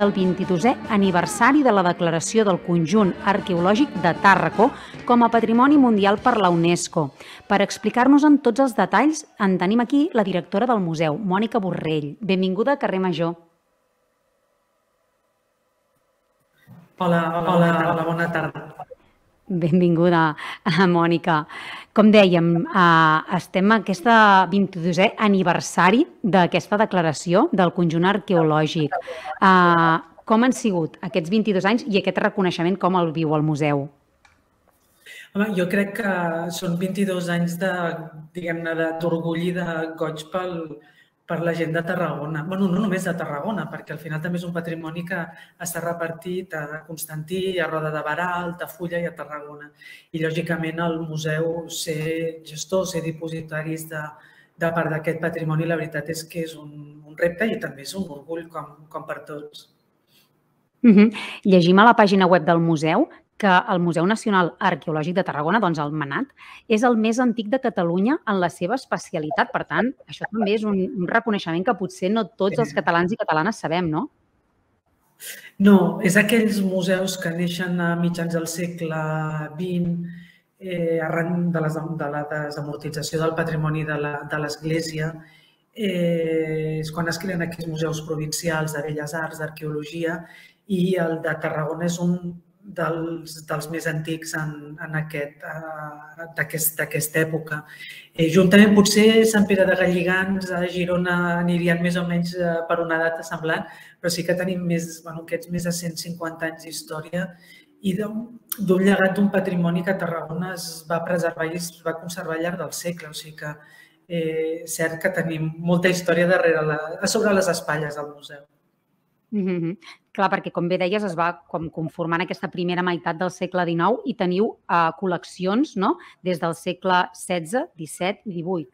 el 22è aniversari de la declaració del conjunt arqueològic de Tàrraco com a Patrimoni Mundial per la UNESCO. Per explicar-nos-en tots els detalls, en tenim aquí la directora del museu, Mònica Borrell. Benvinguda a Carrer Major. Hola, bona tarda. Benvinguda, Mònica. Com dèiem, estem en aquest 22è aniversari d'aquesta declaració del conjunt arqueològic. Com han sigut aquests 22 anys i aquest reconeixement, com el viu el museu? Home, jo crec que són 22 anys d'orgull i de goig per la gent de Tarragona. Bé, no només de Tarragona, perquè al final també és un patrimoni que està repartit a Constantí, a Roda de Berà, a Altafulla i a Tarragona. I, lògicament, el museu, ser gestor, ser dipositaris de part d'aquest patrimoni, la veritat és que és un repte i també és un orgull com per tots. Llegim a la pàgina web del museu que el Museu Nacional Arqueològic de Tarragona, doncs el MNAT, és el més antic de Catalunya en la seva especialitat. Per tant, això també és un reconeixement que potser no tots els catalans i catalanes sabem, no? No, és aquells museus que neixen a mitjans del segle XX, arran de la desamortització del patrimoni de l'Església. És quan es creen aquests museus provincials de Belles Arts, d'Arqueologia, i el de Tarragona és un dels més antics d'aquesta època. Juntament, potser Sant Pere de Galligants, a Girona anirien més o menys per una data semblant, però sí que tenim aquests més de 150 anys d'història i d'un llegat d'un patrimoni que a Tarragona es va preservar i es va conservar al llarg del segle. O sigui que és cert que tenim molta història a sobre les espatlles del museu. Clar, perquè com bé deies es va conformant aquesta primera meitat del segle XIX i teniu col·leccions des del segle XVI, XVII i XVIII.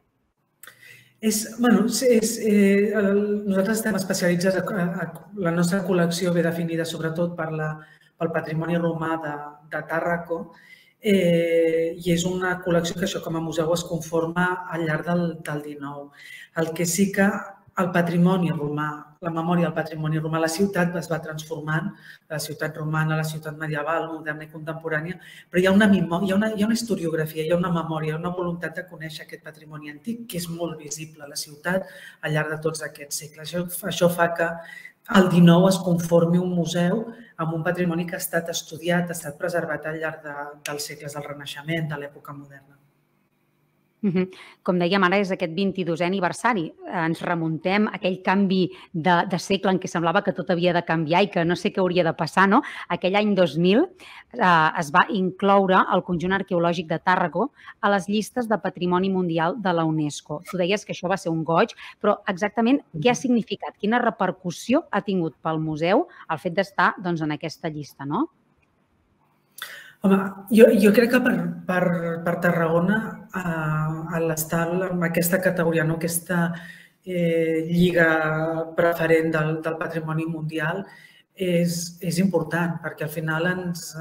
Nosaltres estem especialitzats, la nostra col·lecció ve definida sobretot pel patrimoni romà de Tàrraco i és una col·lecció que això com a museu es conforma al llarg del XIX. El que sí que el patrimoni romà, la memòria del patrimoni romà, la ciutat es va transformant, la ciutat romana, la ciutat medieval, moderna i contemporània, però hi ha una historiografia, hi ha una memòria, una voluntat de conèixer aquest patrimoni antic que és molt visible a la ciutat al llarg de tots aquests segles. Això fa que el XIX es conformi un museu amb un patrimoni que ha estat estudiat, ha estat preservat al llarg dels segles del Renaixement, de l'època moderna. Com dèiem, ara és aquest 22è aniversari. Ens remuntem a aquell canvi de segle en què semblava que tot havia de canviar i que no sé què hauria de passar, no? Aquell any 2000 es va incloure el conjunt arqueològic de Tàrraco a les llistes de Patrimoni Mundial de la UNESCO. Tu deies que això va ser un goig, però exactament què ha significat? Quina repercussió ha tingut pel museu el fet d'estar en aquesta llista, no? Home, jo crec que per Tarragona, l'estar en aquesta categoria, aquesta lliga preferent del patrimoni mundial és important perquè al final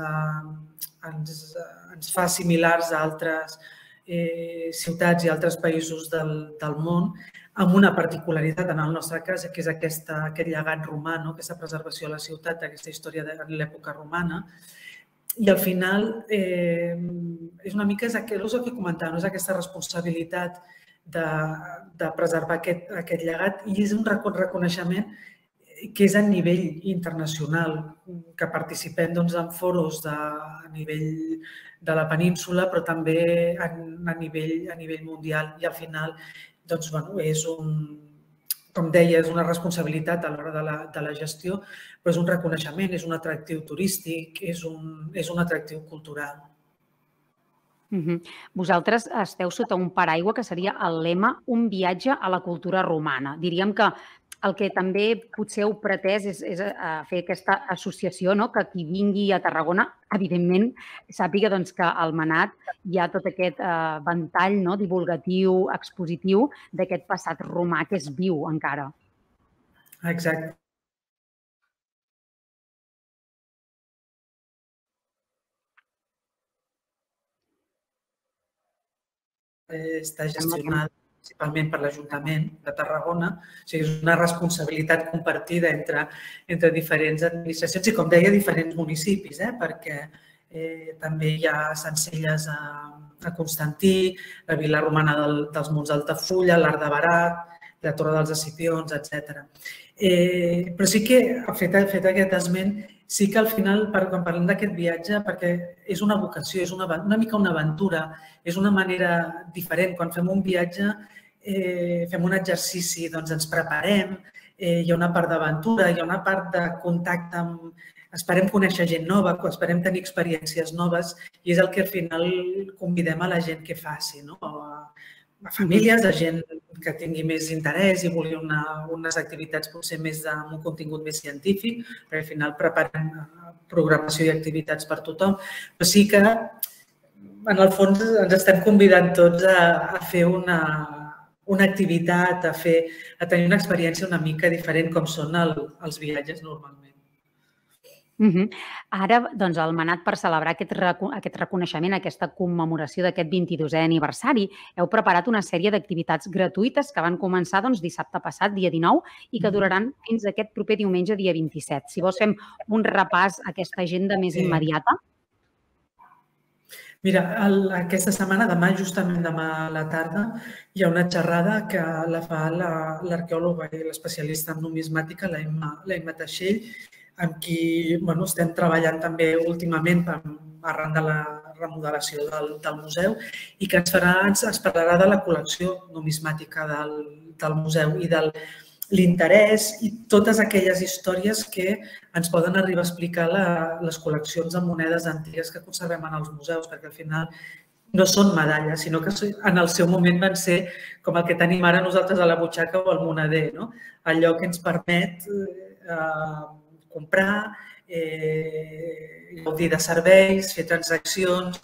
ens fa similars a altres ciutats i altres països del món amb una particularitat en el nostre cas, que és aquest llegat romà, aquesta preservació de la ciutat, aquesta història de l'època romana. I al final és una mica el que comentàvem, és aquesta responsabilitat de preservar aquest llegat i és un reconeixement que és a nivell internacional, que participem en foros a nivell de la península, però també a nivell mundial i al final és com deia, és una responsabilitat a l'hora de la gestió, però és un reconeixement, és un atractiu turístic, és un atractiu cultural. Vosaltres esteu sota un paraigua que seria el lema Un viatge a la cultura romana. Diríem que el que també potser heu pretès és fer aquesta associació, que qui vingui a Tarragona, evidentment, sàpiga que al MNAT hi ha tot aquest ventall divulgatiu, expositiu d'aquest passat romà que és viu encara. Exacte. Està gestionat principalment per l'Ajuntament de Tarragona. O sigui, és una responsabilitat compartida entre diferents administracions i, com deia, diferents municipis, perquè també hi ha Sencelles a Constantí, la Vila Romana dels Monts d'Altafulla, l'Arc de Barat, la Torre dels Escipions, etc. Però sí que, fet aquest esment, sí que al final, quan parlem d'aquest viatge, perquè és una vocació, és una mica una aventura, és una manera diferent. Quan fem un viatge, fem un exercici, doncs ens preparem, hi ha una part d'aventura, hi ha una part de contacte amb... Esperem conèixer gent nova, esperem tenir experiències noves i és el que al final convidem a la gent que faci, no? A famílies, a gent que tingui més interès i vulgui unes activitats potser més amb un contingut més científic, perquè al final preparem programació i activitats per tothom, però sí que en el fons ens estem convidant tots a fer una activitat, a tenir una experiència una mica diferent com són els viatges normalment. Ara, doncs, el Manat, per celebrar aquest reconeixement, aquesta commemoració d'aquest 22è aniversari, heu preparat una sèrie d'activitats gratuïtes que van començar dissabte passat, dia 19, i que duraran fins aquest proper diumenge, dia 27. Si vols, fem un repàs a aquesta agenda més immediata. Mira, aquesta setmana, justament demà a la tarda, hi ha una xerrada que la fa l'arqueòloga i l'especialista en numismàtica, la Emma Teixell, amb qui estem treballant també últimament arran de la remodelació del museu i que ens parlarà de la col·lecció numismàtica del museu i de l'interès i totes aquelles històries que ens poden arribar a explicar les col·leccions de monedes antigues que conservem en els museus, perquè al final no són medalles, sinó que en el seu moment van ser com el que tenim ara nosaltres a la butxaca o al moneder, allò que ens permet comprar, gaudir de serveis, fer transaccions,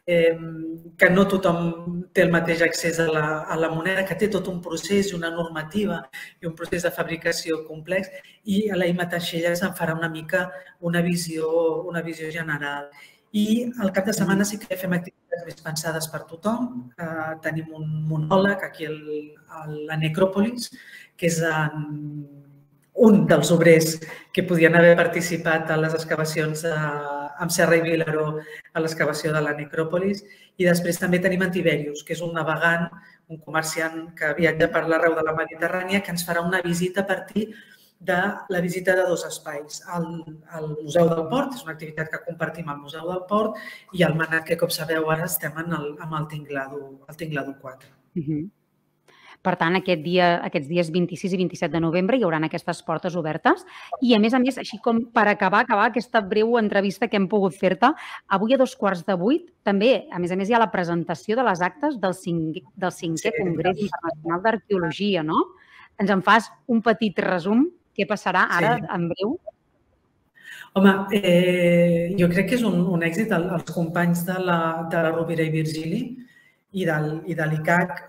que no tothom té el mateix accés a la moneda, que té tot un procés i una normativa i un procés de fabricació complex i a la Emma Teixell ens en farà una mica una visió general. I al cap de setmana sí que fem activitats més pensades per tothom. Tenim un monòleg aquí a la Necròpolis, que és un dels obrers que podien haver participat a les excavacions amb Serra i Vilaró a l'excavació de la Necròpolis. I després també tenim en Tiberius, que és un navegant, un comerciant que viatja per l'arreu de la Mediterrània, que ens farà una visita a partir de la visita de dos espais. El Museu del Port, és una activitat que compartim al Museu del Port, i el Manat, que com sabeu ara estem amb el Tinglado 4. Per tant, aquests dies 26 i 27 de novembre hi haurà aquestes portes obertes i, a més, així com per acabar aquesta breu entrevista que hem pogut fer-te, avui a 7:15 també, a més, hi ha la presentació de les actes del 5è Congrés Internacional d'Arqueologia, no? Ens en fas un petit resum? Què passarà ara, en breu? Home, jo crec que és un èxit. Els companys de la Rovira i Virgili i de l'ICAC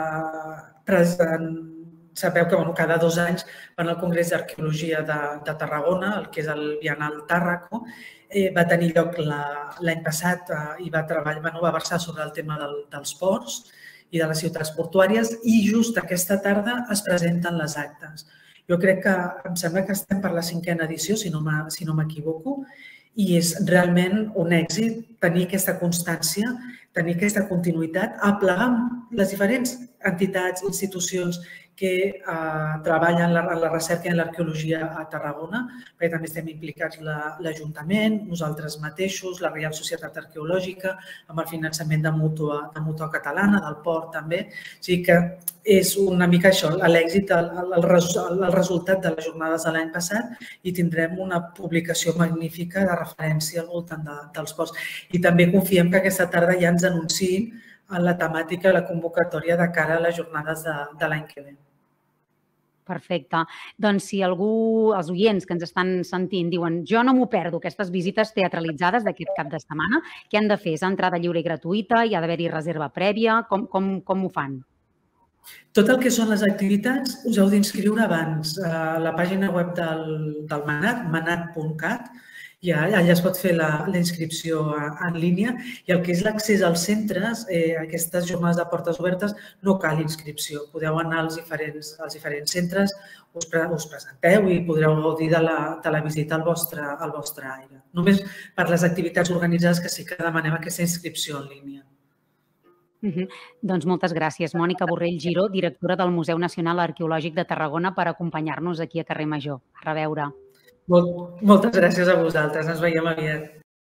sabeu que cada 2 anys van al Congrés d'Arqueologia de Tarragona, el que és el Bienal Tàrraco. Va tenir lloc l'any passat i va versar sobre el tema dels ports i de les ciutats portuàries i just aquesta tarda es presenten les actes. Jo crec que em sembla que estem per la 5a edició, si no m'equivoco, i és realment un èxit tenir aquesta constància, tenir aquesta continuïtat, aplegar les diferents entitats, institucions que treballen en la recerca i en l'arqueologia a Tarragona, perquè també estem implicats l'Ajuntament, nosaltres mateixos, la Reial Societat Arqueològica, amb el finançament de Mútua Catalana, del Port també. O sigui que és una mica això, l'èxit, el resultat de les jornades de l'any passat i tindrem una publicació magnífica de referència al voltant dels ports. I també confiem que aquesta tarda ja ens anunciïn la temàtica i la convocatòria de cara a les jornades de l'any que ve. Perfecte. Doncs si algú, els oients que ens estan sentint, diuen jo no m'ho perdo, aquestes visites teatralitzades d'aquest cap de setmana, què han de fer? És entrada lliure i gratuïta? Hi ha d'haver-hi reserva prèvia? Com ho fan? Tot el que són les activitats us heu d'inscriure abans a la pàgina web del Manat, manat.cat, Allà es pot fer la inscripció en línia i el que és l'accés als centres, aquestes jornades de portes obertes, no cal inscripció. Podeu anar als diferents centres, us presenteu i podreu gaudir de la visita al vostre aire. Només per les activitats organitzades que sí que demanem aquesta inscripció en línia. Doncs moltes gràcies, Mònica Borrell Giró, directora del Museu Nacional Arqueològic de Tarragona, per acompanyar-nos aquí a Carrer Major. A reveure. Moltes gràcies a vosaltres. Ens veiem aviat.